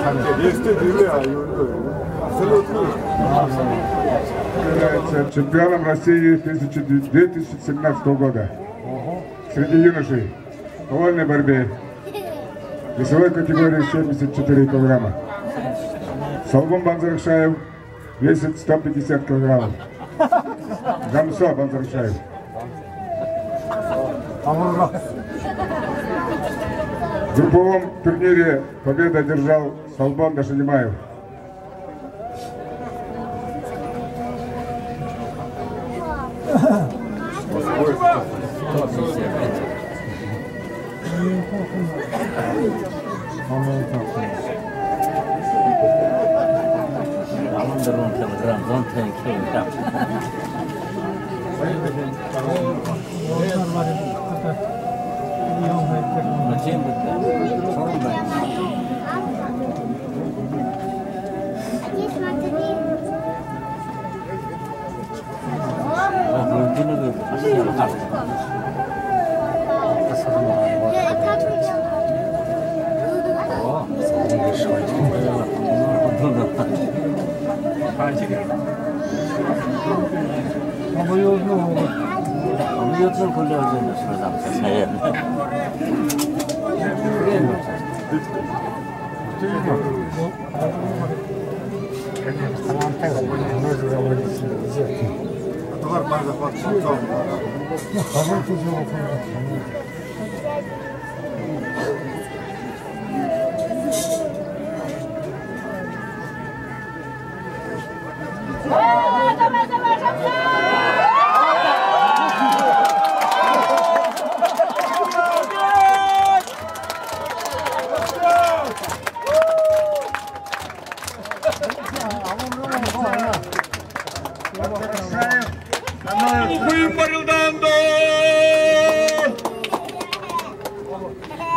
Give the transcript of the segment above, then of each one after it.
Является чемпионом России 2017 года среди юношей в вольной борьбе весовой категории 74 килограмма. Салбон Банзарыкшаев весит 150 килограммов. Жамсо Банзарыкшаев. В групповом турнире победу одержал Салбон Дашадимаев.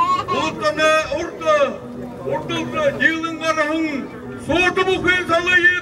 Yılın karahın soğutu bu kıysalı